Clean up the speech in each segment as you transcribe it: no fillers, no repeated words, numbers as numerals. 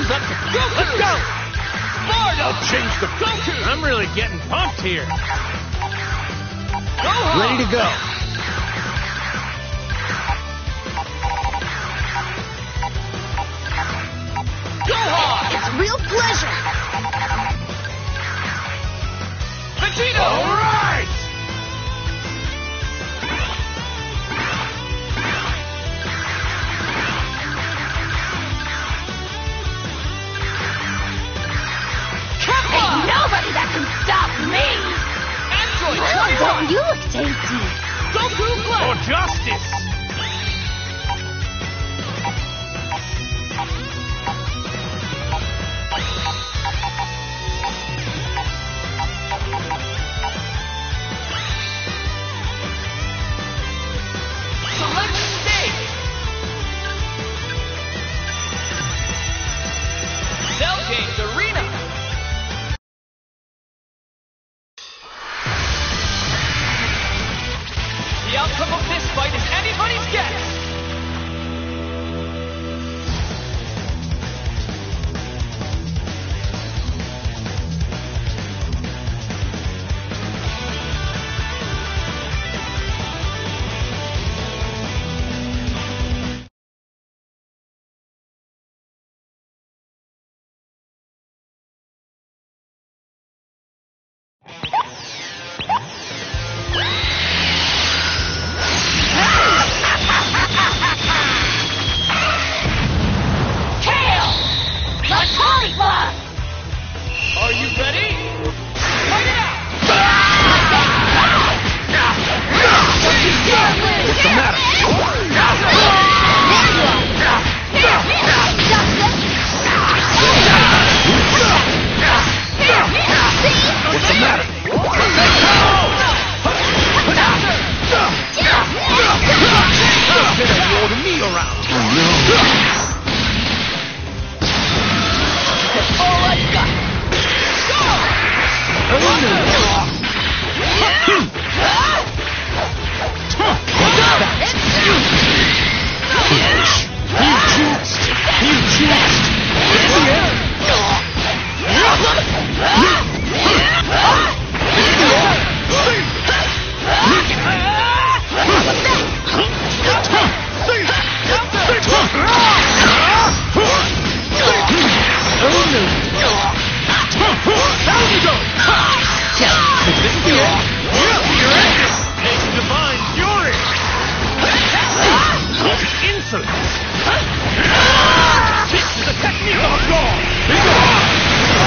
is up to Goku! Let's go! Sparta! I'll change the Goku! I'm really getting pumped here. Gohan! Ready to go. Gohan! It's a real pleasure. Vegeta! All right! Ain't nobody that can stop me. Android Oh, 21! you look tasty. Goku For Black! justice! Select stage! Cell Games Arena! The outcome of this fight is anybody's guess! Tail! The Polyglot! Are you ready? Fight it out! What's the matter? What's the matter? Better be holding me around. All I've got. Take divine fury! Insolence! This is a technique of a god!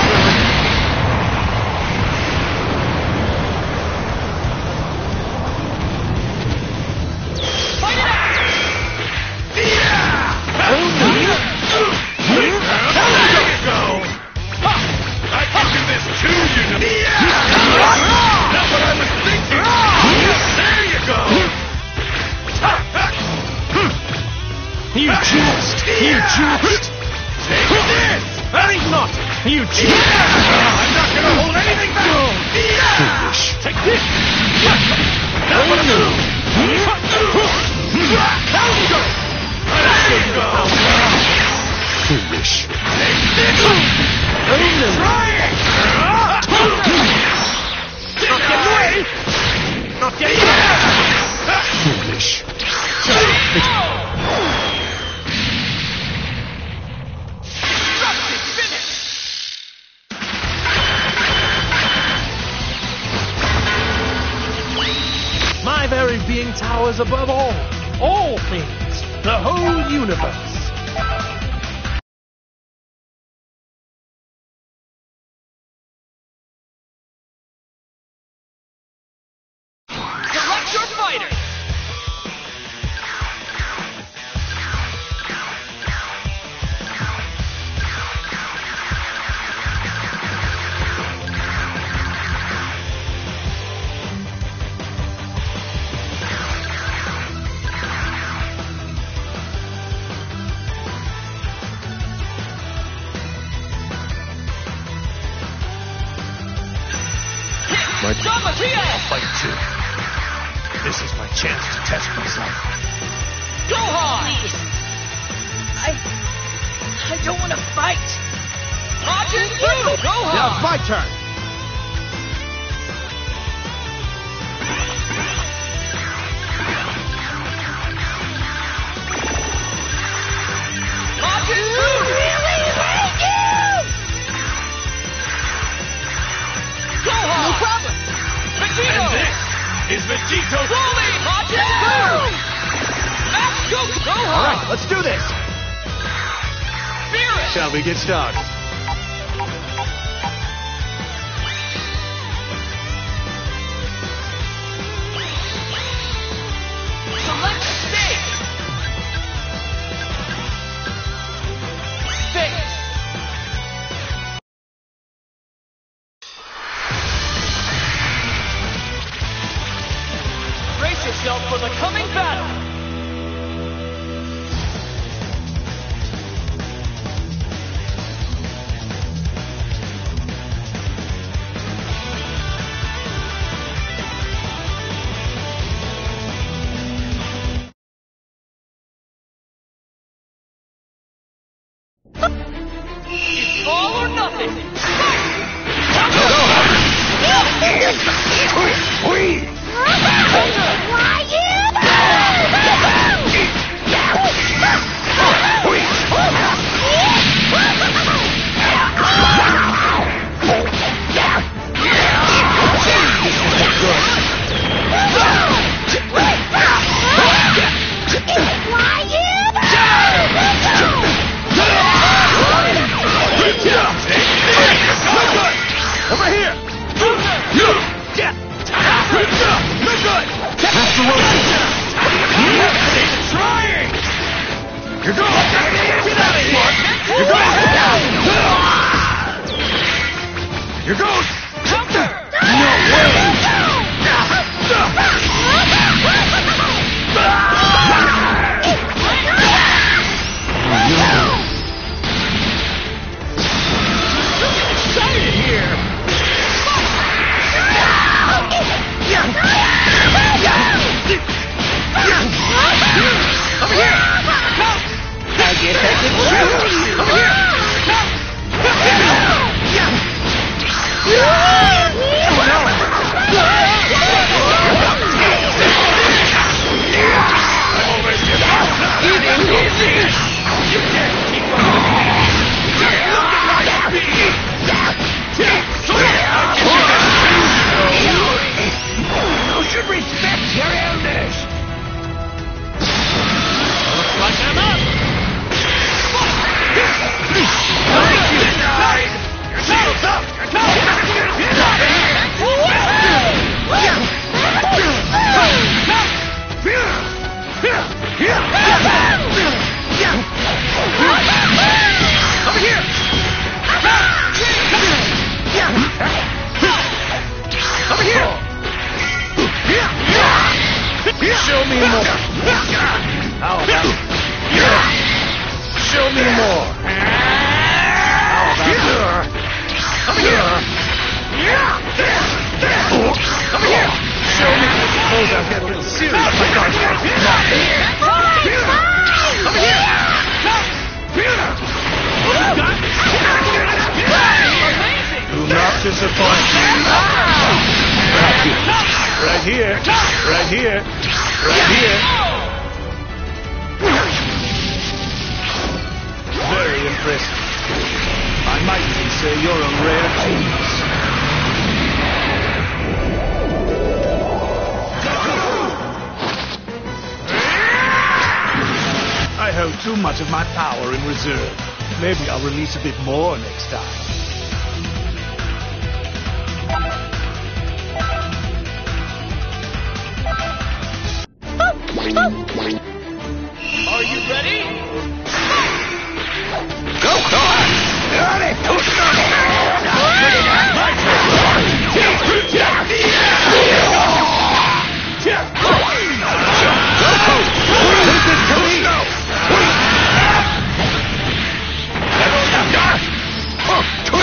Fight it out! There you go! I can do this too, you know! That's what I was thinking! There you go! You just! Take this! I think not! You just! I'm not gonna hold anything back! Foolish! Take this! That's what I do! Down you go! There you go! Foolish! Take this! Try it! Not getting away! Not getting away! Foolish! My very being towers above all things, the whole universe. Select your fighter! I'll fight too. This is my chance to test myself. Gohan! Please. I don't want to fight. Majin Buu! Gohan! Now it's my turn. Majin Buu! Really hate you! Gohan! No problem! Vegito! And this is Vegito. Broly! Majin Buu! Master Goku! Gohan! All right, let's do this. Spirit! Shall we get started? Select stage! Stage! Brace yourself for the coming battle! It's all or nothing! Why Over here! No good! That's the one! He's trying! You're going! Get out of here! You're going! You're going! Counter! No way! Excited here! Over here! I guess I can shoot you! Over here! You can't keep up! Look at my speed! You should respect your elders! Looks like I'm up! Denied! Your shield's up! Over here! Over here! Show me more! How about show me more! How about over here! Over here! Show me! I suppose I'll get a little serious. Over here! Do not disappoint me. Right here. Right here. Right here. Very impressive. I might even say you're a rare genius. I hold too much of my power in reserve. Maybe I'll release a bit more next time. Are you ready? Go, Gohan!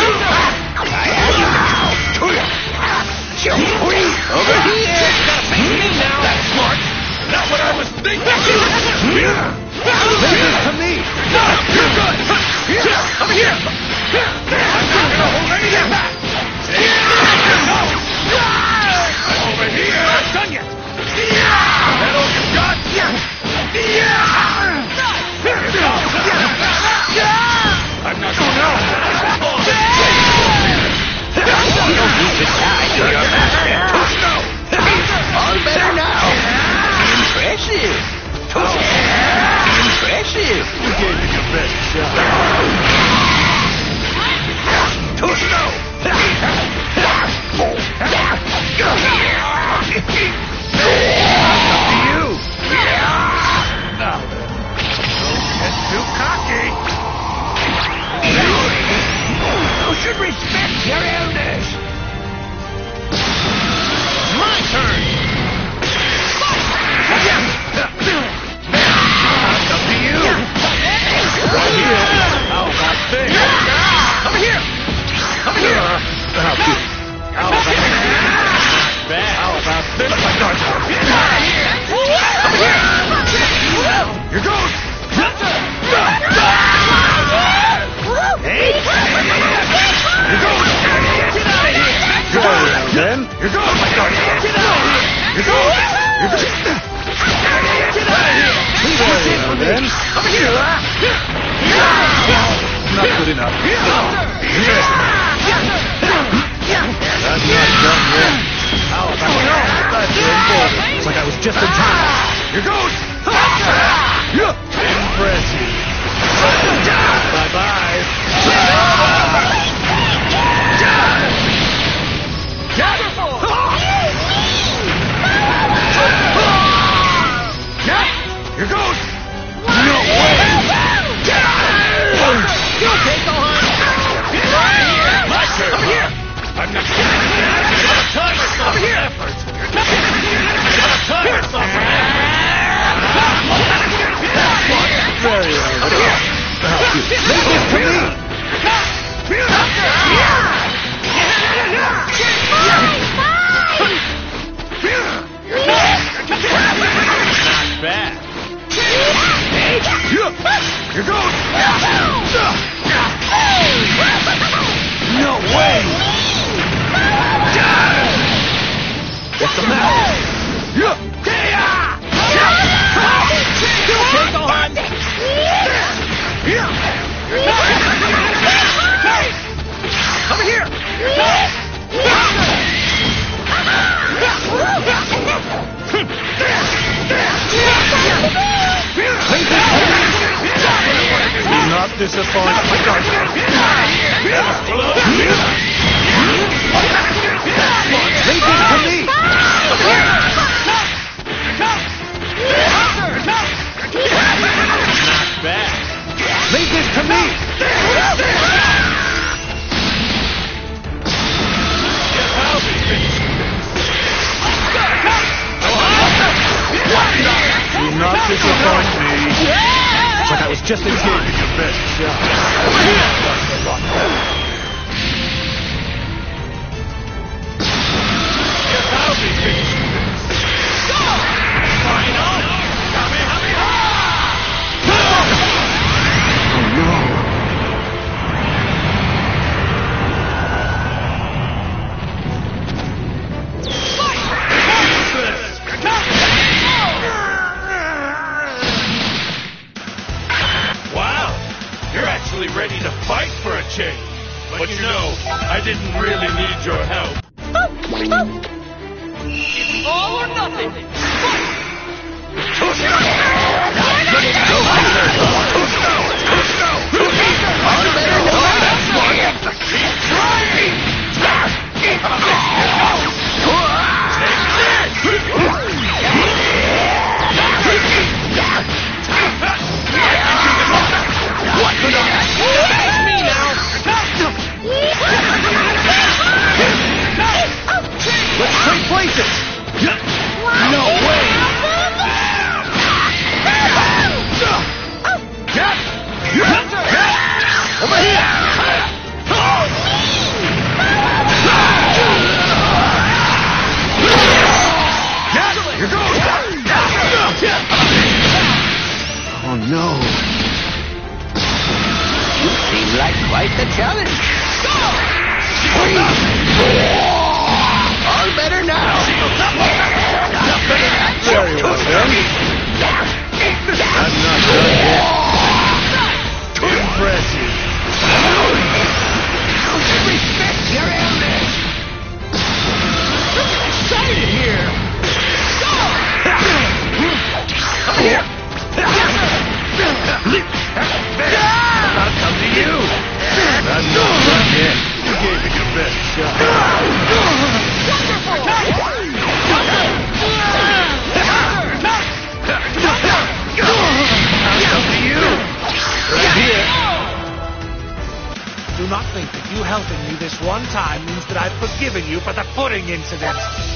my God! Get out of here! Here goes! Here goes! Get out of here! Please push in for me! Over here! Not good enough. That's not done yet. How about that? It's like I was just in time. Here goes! Impressive. Bye-bye. Here goes! No way! You okay, Gohan? My turn! Over here! I'm not kidding. You're gonna tell yourself for effort. You're gonna tell yourself for effort. Very well. Over here. Leave this to me. Not bad. Here goes. No way. What's the matter? Okay, Gohan. Over here. Do not disappoint. Leave this to me. Not bad. Leave this to me. Do not disappoint me. It's like I was just in time. Give your best shot. Over here. That's a lot better. Guess I'll be finishing this. Final. Kamehameha! Oh no. Ready to fight for a change. But you know, I didn't really need your help. All or nothing. Let's trade places! No way! Over here! Here goes! Oh no! You seem like quite the challenge. All better now. Very well then. I'm not done yet. Impressive. Respect your elders. Excited here. I'll come to you. I'm not done yet. You gave me your best shot. Do not think that you helping me this one time means that I've forgiven you for the pudding incident.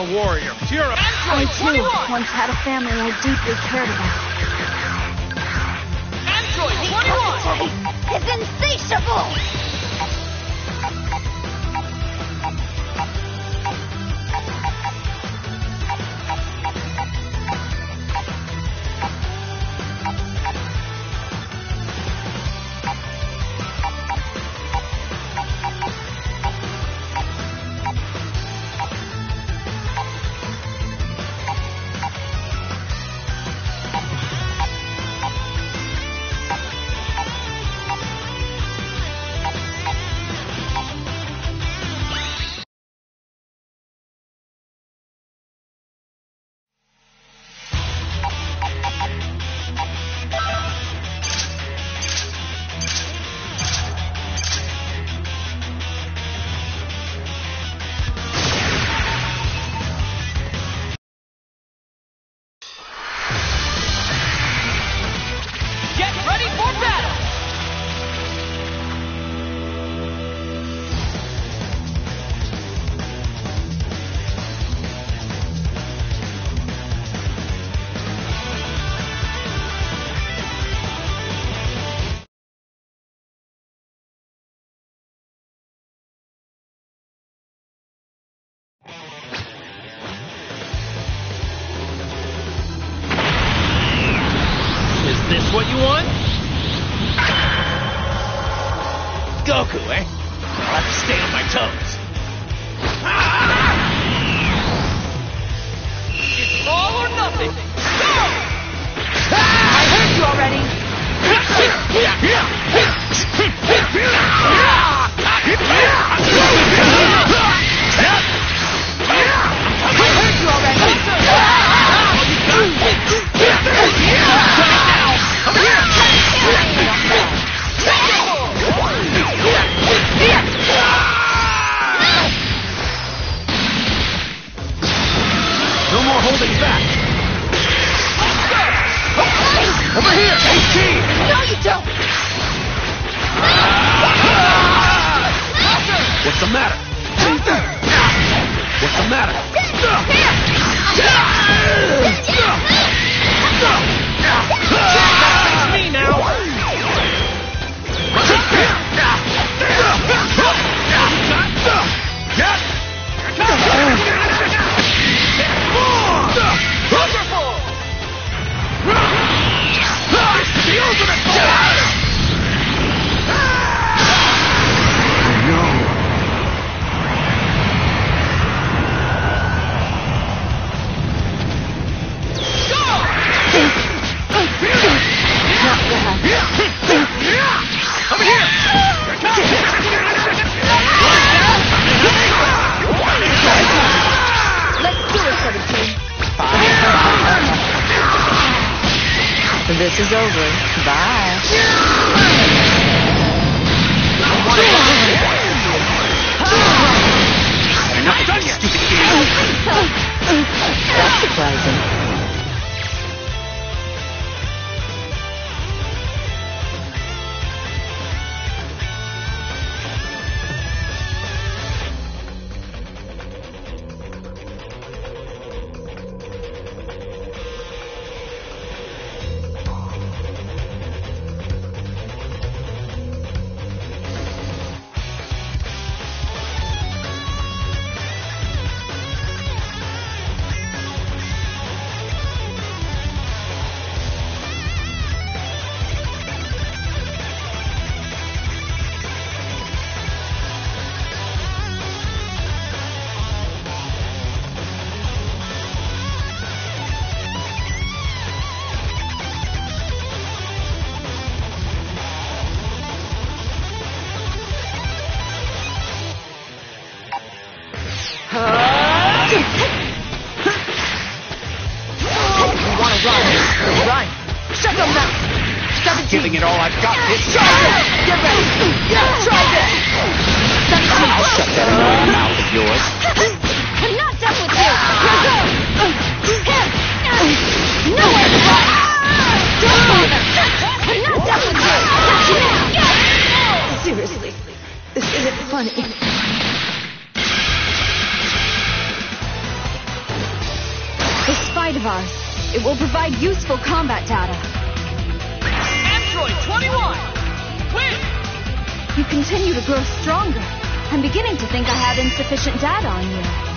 a warrior. Cheer up. I too once had a family I deeply cared about. Android The 21! is insatiable! Get ready for battle! Is this what you want? Goku, eh? I'll have to stay on my toes. It's all or nothing! Go! I heard you already. I heard you No more holding back. Over here, AT! No, you don't. What's the matter? What's the matter? Face me now! The ultimate Over here! Let's do it, 17. This is over. Bye. You're not done yet, stupid idiot! That's surprising. Run. Shut them down. 17. Giving it all I've got this Try this. Get ready. Yeah, try this. 17. I'll shut that annoying mouth of yours. I'm not done with you. You're good. No way. Don't bother. I'm not done with you. Seriously, this isn't funny. avatars. It will provide useful combat data. Android 21! Win! You continue to grow stronger. I'm beginning to think I have insufficient data on you.